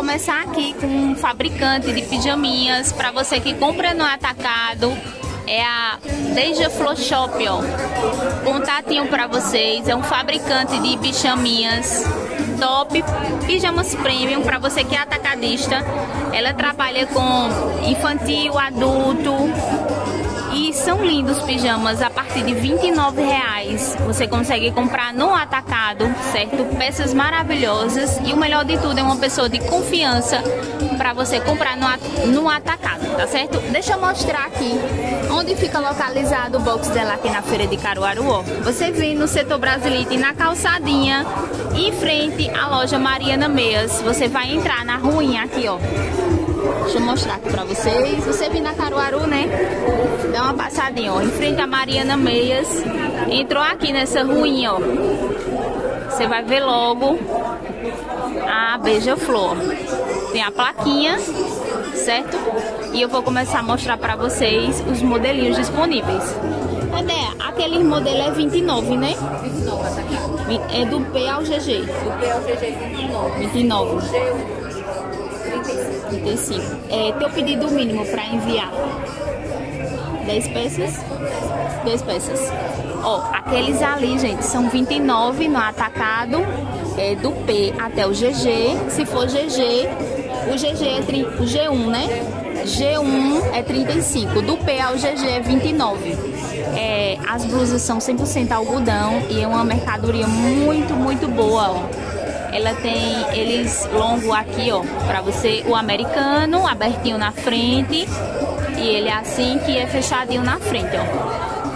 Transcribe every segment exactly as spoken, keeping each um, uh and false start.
começar aqui com um fabricante de pijaminhas para você que compra no atacado. É a Deja Flow Shop, ó. Contatinho para vocês. É um fabricante de pijaminhas top, pijamas premium para você que é atacadista. Ela trabalha com infantil, adulto. E são lindos pijamas a partir de vinte e nove reais. Você consegue comprar no atacado, certo? Peças maravilhosas. E o melhor de tudo é uma pessoa de confiança para você comprar no, at no atacado, tá certo? Deixa eu mostrar aqui onde fica localizado o box dela aqui na feira de Caruaru, ó. Você vem no setor Brasilite, na calçadinha, em frente à loja Mariana Meias. Você vai entrar na ruinha aqui, ó. Deixa eu mostrar aqui pra vocês. Você vem na Caruaru, né? Dá uma passadinha, ó. Em frente à Mariana Meias. Entrou aqui nessa ruinha, ó. Você vai ver logo a Beija-Flor. Tem a plaquinha, certo? E eu vou começar a mostrar pra vocês os modelinhos disponíveis. Cadê? Aquele modelo é vinte e nove, né? vinte e nove, atacado. É do P ao G G. Do P ao G G, vinte e nove. vinte e nove. trinta e cinco. É, teu pedido mínimo para enviar dez peças? dez peças. Ó, aqueles ali, gente, são vinte e nove no atacado, é do P até o G G. Se for G G, o G G é o G um, né? G um é trinta e cinco, do P ao G G é vinte e nove. É, as blusas são cem por cento algodão e é uma mercadoria muito, muito boa, ó. Ela tem eles longo aqui, ó, pra você, o americano, abertinho na frente. E ele é assim que é fechadinho na frente, ó.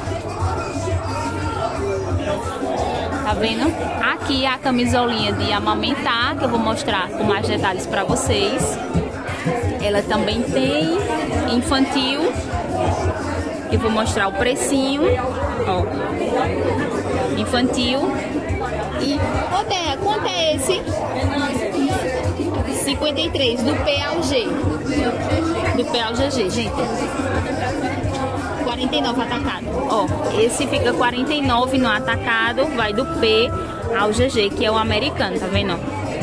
Tá vendo? Aqui a camisolinha de amamentar, que eu vou mostrar com mais detalhes pra vocês. Ela também tem infantil. Eu vou mostrar o precinho, ó. Infantil. E, ô Déia, quanto é esse? cinquenta e três, do P ao G. Do P ao G G, gente. quarenta e nove atacado. Ó, esse fica quarenta e nove no atacado, vai do P ao G G, que é o americano, tá vendo?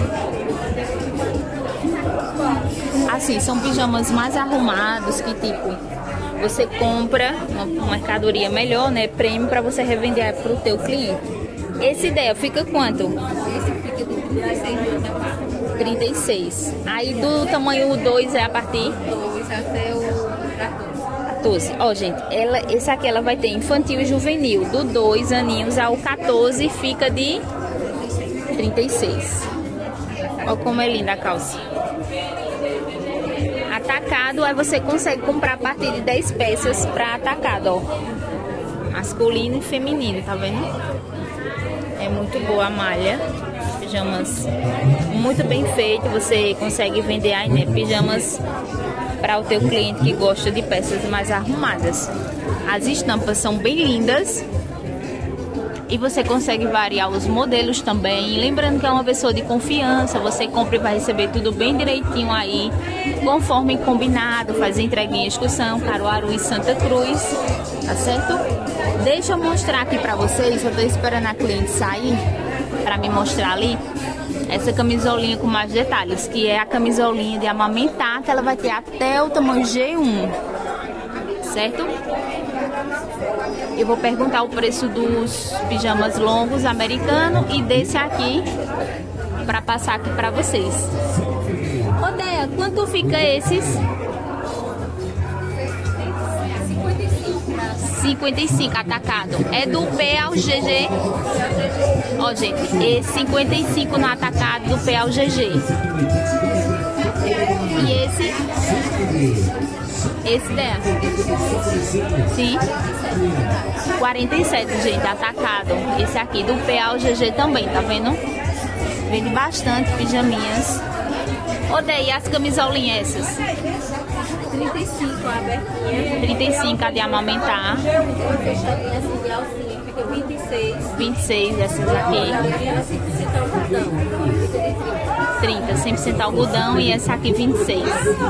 Assim, são pijamas mais arrumados, que tipo, você compra uma mercadoria melhor, né? Prêmio pra você revender pro teu cliente. Esse Déia fica quanto? Esse fica de trinta e seis atacado. trinta e seis. Aí do tamanho dois é a partir? dois até o quatorze. Ó, gente, ela, esse aqui ela vai ter infantil e juvenil. Do dois aninhos ao quatorze fica de trinta e seis. Ó como é linda a calça. Atacado, aí você consegue comprar a partir de dez peças pra atacado, ó. Masculino e feminino, tá vendo? É muito boa a malha. Pijamas muito bem feito. Você consegue vender aí, né? Pijamas para o teu cliente que gosta de peças mais arrumadas. As estampas são bem lindas. E você consegue variar os modelos também. Lembrando que é uma pessoa de confiança. Você compra e vai receber tudo bem direitinho aí, conforme combinado. Faz entrega em excursão, Caruaru e Santa Cruz. Tá certo? Deixa eu mostrar aqui pra vocês. Eu tô esperando a cliente sair pra me mostrar ali essa camisolinha com mais detalhes, que é a camisolinha de amamentar, que ela vai ter até o tamanho G um, certo? Eu vou perguntar o preço dos pijamas longos americanos e desse aqui pra passar aqui pra vocês. Ô Déia, quanto fica esses? cinquenta e cinco atacado. É do P ao G G. Ó, gente, esse cinquenta e cinco no atacado do P ao G G. E esse? Esse dela? Sim. quarenta e sete, gente, atacado. Esse aqui do P ao G G também, tá vendo? Vende bastante pijaminhas. Ô, Déia, e as camisolinhas essas? trinta e cinco a abertinha. trinta e cinco a de amamentar. Fechadinha assim de alcinha, fica vinte e seis. vinte e seis essas aqui. cem por cento algodão, fica de trinta, cem por cento algodão e essa aqui vinte e seis.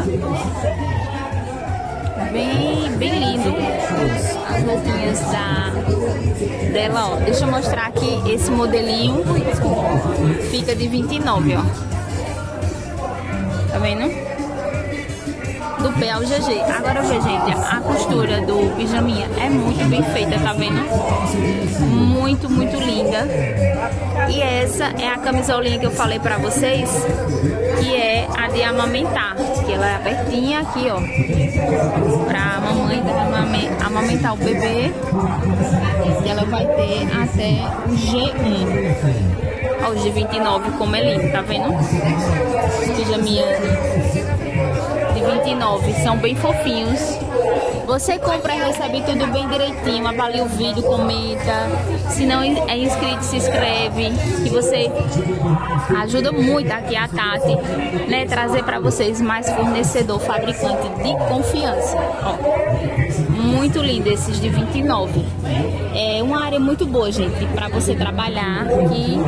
Bem, bem lindo as roupinhas da, dela, ó. Deixa eu mostrar aqui esse modelinho. Fica de vinte e nove, ó. Tá vendo? Do pé ao G G. Agora vê, gente, a costura do pijaminha é muito bem feita, tá vendo? Muito, muito linda. E essa é a camisolinha que eu falei pra vocês, que é a de amamentar, que ela é abertinha aqui, ó, pra mamãe amamentar o bebê. E ela vai ter até o G um. Ó, o G vinte e nove, como é lindo, tá vendo? Pijaminha de vinte e nove, são bem fofinhos. Você compra e recebe tudo bem direitinho, avalia o vídeo, comenta. Se não é inscrito, se inscreve, que você ajuda muito aqui a Tati, né, trazer para vocês mais fornecedor, fabricante de confiança. Ó, muito lindo esses de vinte e nove. É uma área muito boa, gente, para você trabalhar. E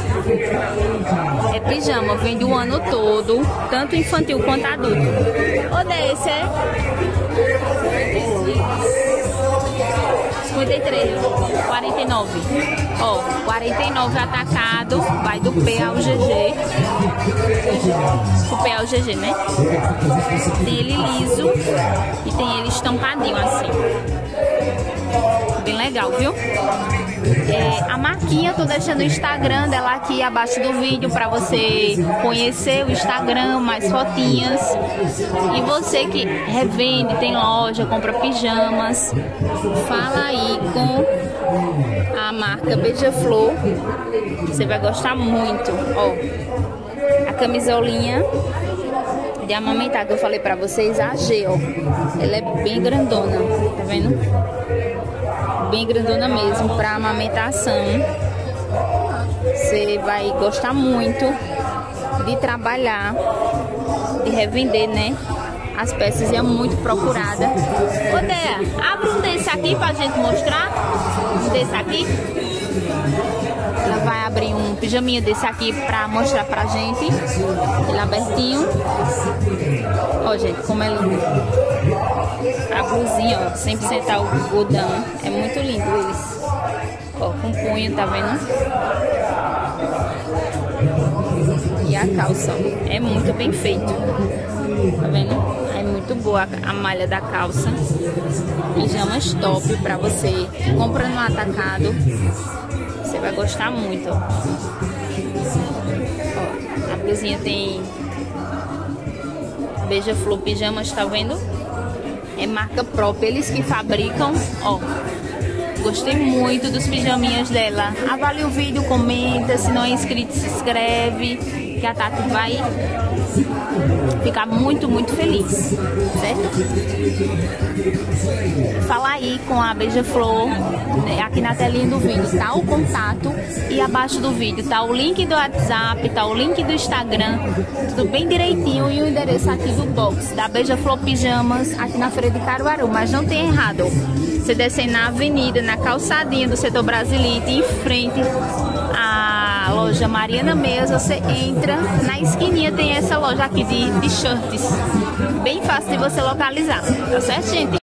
é pijama, vende o ano todo, tanto infantil quanto adulto. Ô, desse é cinquenta e três, quarenta e nove. Ó, quarenta e nove atacado, vai do P ao G G. Do P ao G G, né? Tem ele liso e tem ele estampadinho assim. Bem legal, viu? É, a marquinha eu tô deixando o Instagram dela aqui abaixo do vídeo para você conhecer o Instagram, mais fotinhas. E você que revende, tem loja, compra pijamas, fala aí com a marca Beija-Flor, você vai gostar muito. Ó, a camisolinha de amamentar que eu falei pra vocês, a G, ó, ela é bem grandona, tá vendo? Bem grandona mesmo, pra amamentação. Você vai gostar muito de trabalhar, de revender, né? As peças, é muito procurada. Ô, Dea, abre um desse aqui pra gente mostrar. Um desse aqui. Ela vai abrir um pijaminha desse aqui pra mostrar pra gente. Ele é abertinho. Ó, gente, como é lindo. A blusinha, ó, cem por cento algodão. É muito lindo eles. Ó, com punho, tá vendo? E a calça, ó, é muito bem feito. Tá vendo? É muito boa a malha da calça. Pijamas top pra você. Compra no atacado. Você vai gostar muito, ó. Ó, a blusinha tem Beija-Flor Pijamas, tá vendo? É marca própria, eles que fabricam, ó. Gostei muito dos pijaminhas dela. Avalie o vídeo, comenta, se não é inscrito, se inscreve, que a Tati vai ficar muito, muito feliz, certo? Fala aí com a Beija-Flor, né? Aqui na telinha do vídeo tá o contato e abaixo do vídeo tá o link do WhatsApp, tá o link do Instagram, tudo bem direitinho, e o endereço aqui do box da Beija-Flor Pijamas, aqui na Feira de Caruaru. Mas não tem errado, você descer na avenida, na calçadinha do setor Brasilite, em frente à loja Mariana Meias, você entra na esquininha, tem essa loja aqui de, de shirts, bem fácil de você localizar, tá certo, gente?